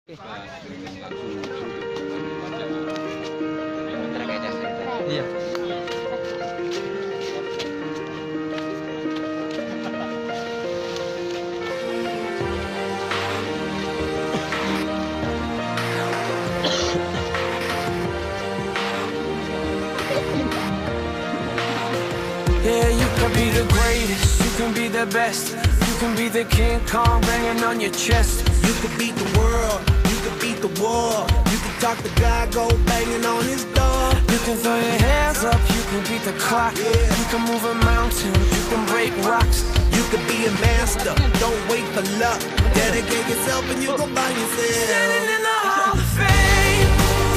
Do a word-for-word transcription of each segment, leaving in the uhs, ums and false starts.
Iya. Yeah, you can be the greatest, you can be the best, you can be the King Kong banging on your chest. You can beat the world, you can beat the war. You can talk to God, go banging on his door. You can throw your hands up, you can beat the clock. Yeah. You can move a mountain, you can break rocks. You can be a master, don't wait for luck. Dedicate yourself and you gon' find yourself. Standing in the Hall of Fame,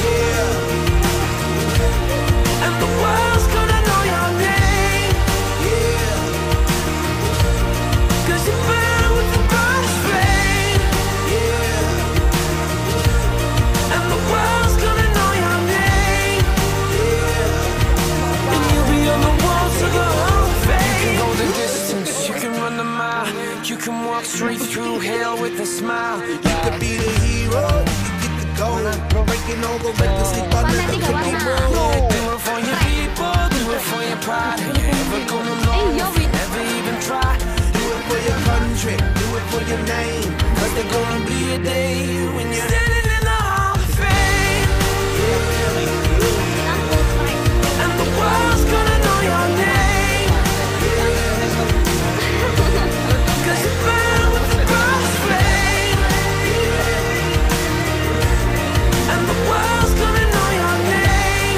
Yeah, and the world's gonna know your name. yeah, Cause you burn with the brightest flame, yeah, and the world's gonna know your name. yeah. And you'll be on the walls of the Hall of Fame. You can go the distance, you can run the mile, you can walk straight through hell with a smile. You can be the hero, you can get the gold. Breaking all the records, sleep under the cookie roll. Do it for your people, do it for your pride. And you're never gonna know if you never even try. Do it for your country, do it for your name. Cause there's gonna be a day when you're standing in the Hall of Fame, and the world's gonna know your name. Cause you burn with the brightest flame, and the world's gonna know your name.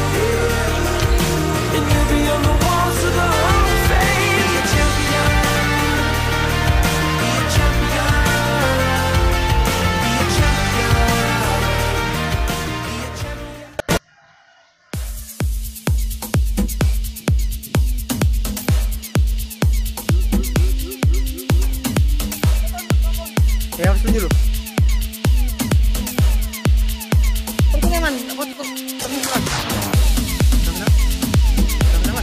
And you'll be on the walls of the Hall of Fame. Be a champion, be a champion, be a champion, be a champion. Ya harus dulu. Teman-teman, aku cukup teman-teman. Teman-teman.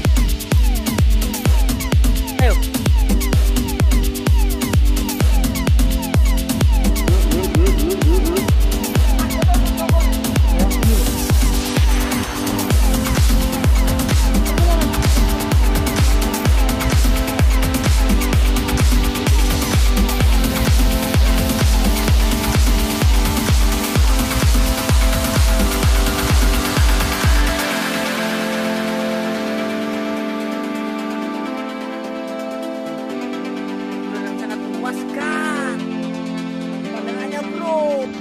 Ayo. Sangat memuaskan. Pandangannya, bro.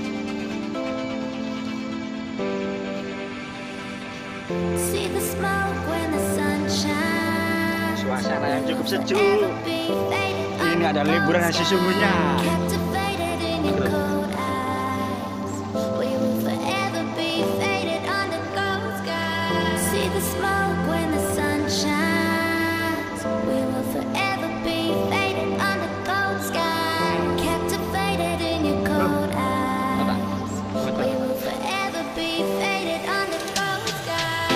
See the smoke when the sun shines. Suasana yang cukup sejuk. Never be faded Ini adalah liburan yang sesungguhnya. captivated in your cold eyes. We will forever be faded under cold skies. See the smoke when the sun shines. We will forever be faded under cold skies. Captivated in your cold eyes. We will forever be faded under cold skies.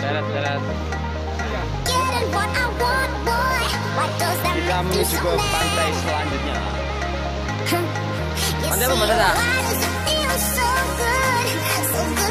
darat, darat. Getting what I want, boy. What does that Kita make you menuju so ke mad? pantai selanjutnya. You Pantai apa, say, Mas Dada? why does it feel so good? So good